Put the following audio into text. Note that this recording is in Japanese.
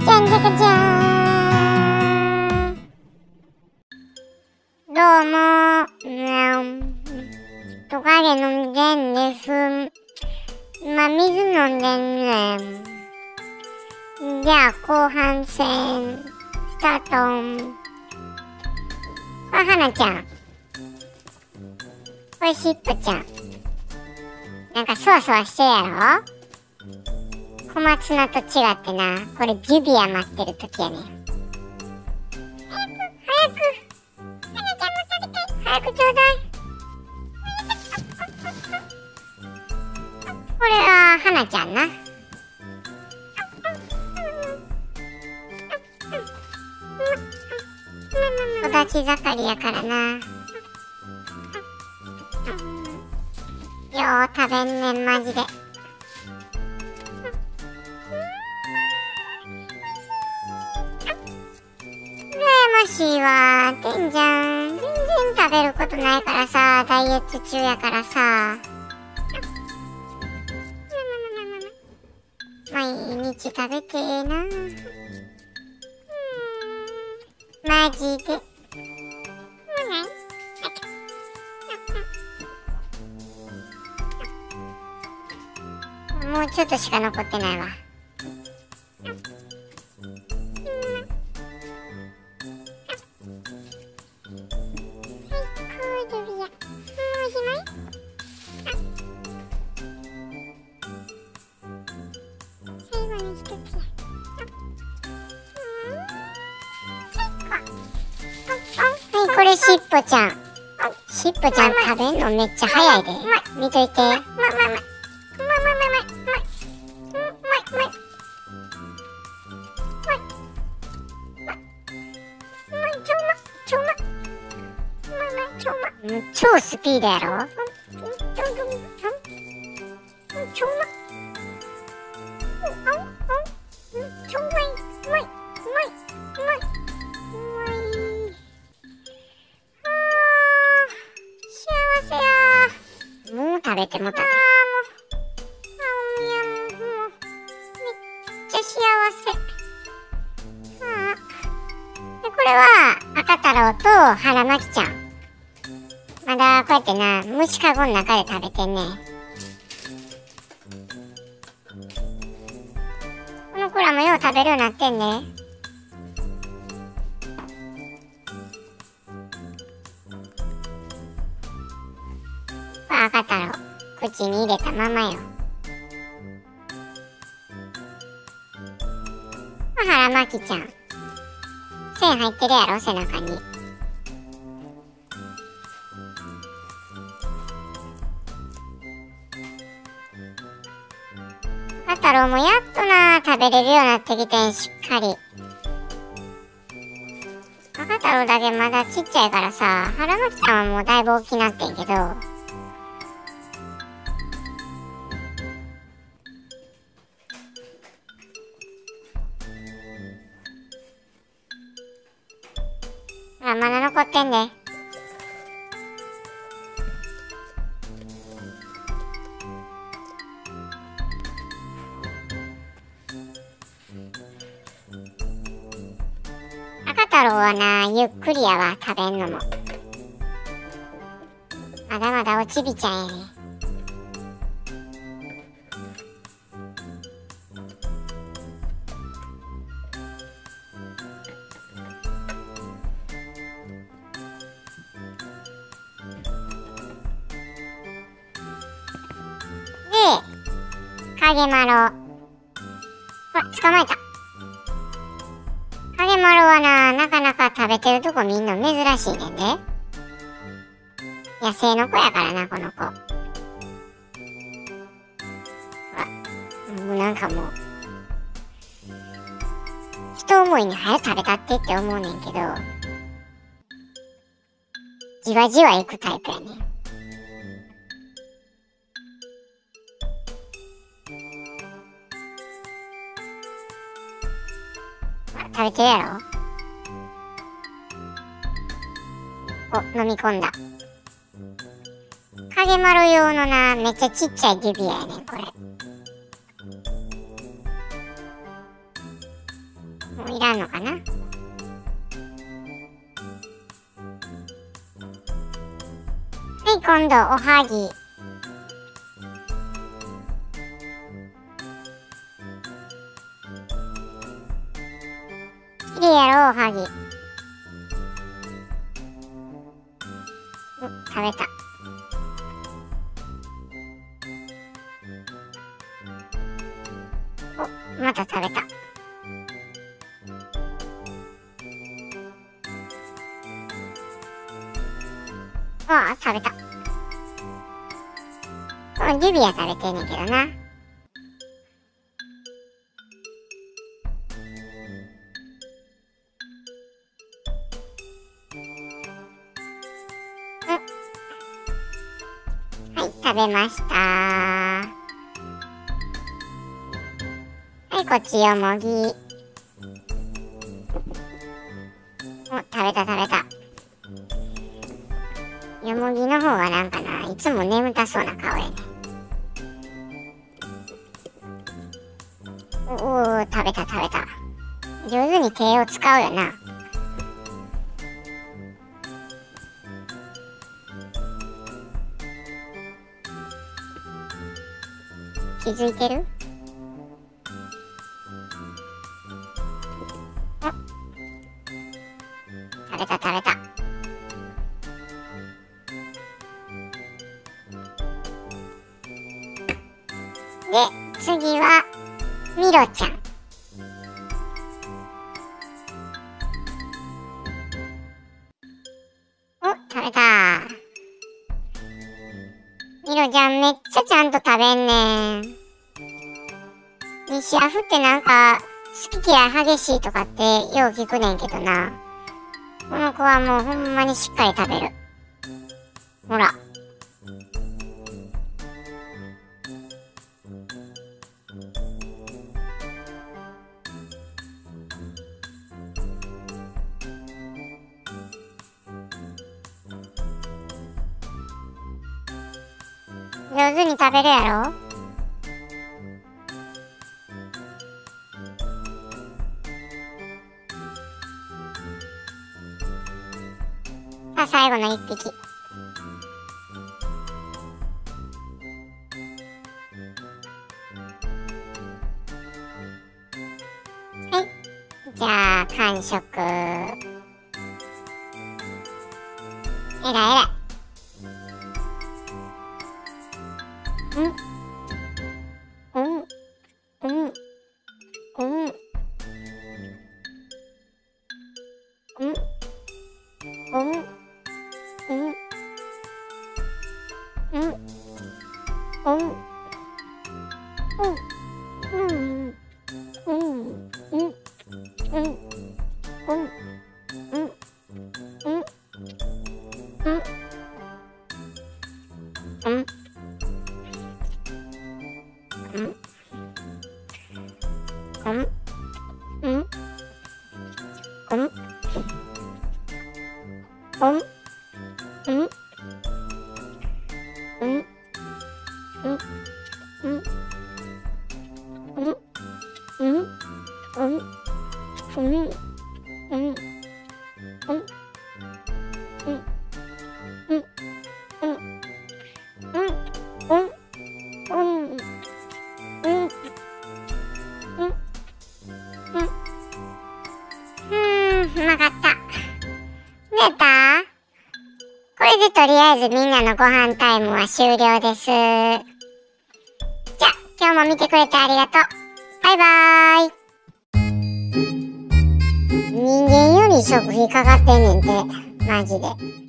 じゃんじゃかじゃーん。どうもトカゲ飲んでんです。今水飲んでんねん。じゃあ後半戦スタート。あ、はなちゃん。これしっぽちゃん。なんかそわそわしてるやろ。小松菜と違ってな、これジュビア待ってる時やねん。早くはなちゃんも食べたい。早くちょうだい。これははなちゃんな。育ち盛りやからな。よう食べんねんマジで。羨ましいわ。てんじゃん全然食べることないからさ、ダイエット中やからさ。毎日食べてえな。マジで。もうちょっとしか残ってないわ。これしっぽちゃん。しっぽちゃん食べんのめっちゃ早いで。見といて。超スピードやろ。もう食べてもたで。めっちゃ幸せ。でこれは赤太郎と腹巻ちゃん。まだこうやってな、虫かごの中で食べてんね。この子らもよう食べるようになってんね。赤太郎口に入れたままよ。腹巻ちゃん線入ってるやろ背中に。赤太郎もやっとな食べれるようになってきてん、しっかり。赤太郎だけまだちっちゃいからさ、腹巻ちゃんはもうだいぶ大きくなってんけど、まだ残ってんで。赤太郎はな、ゆっくりやわ、食べんのも。まだまだおちびちゃんやね。影丸。わ、捕まえた。影丸はなかなか食べてるとこ見んの珍しいねんで。野生の子やからな、この子。もうなんかもう、人思いに早く食べたってって思うねんけど、じわじわ行くタイプやねん。食べてるやろ。お、飲み込んだ。影丸用のな、めっちゃちっちゃい指輪やねん、これ。 もういらんのかな。はい、今度おはぎ。きれいやろ、おはぎ。食べた。お、また食べた。ああ、食べた。指は食べてんねんけどな。はい、食べました。はい、こっちよもぎ。お、食べた食べた。よもぎの方がなんかな、いつも眠たそうな顔やね。おお、食べた食べた。上手に手を使うよな。気づいてる？お、食べた食べた。で、次はミロちゃん。お、食べた。ミロちゃんめっちゃちゃんと食べんねん。西アフってなんか好き嫌い激しいとかってよう聞くねんけどな。この子はもうほんまにしっかり食べる。ほら。上手に食べるやろ。さあ、最後の一匹。はい。じゃあ、完食。えらいえらい。うん。うん。うん。うん。うん。うん。うん。うん。うん。うん。うん。うん。うん。うん。うん。うん。うん。うまかった。寝た？これでとりあえずみんなのご飯タイムは終了です。じゃあ、今日も見てくれてありがとう。バイバーイ。人間より食費かかってんねんて、マジで。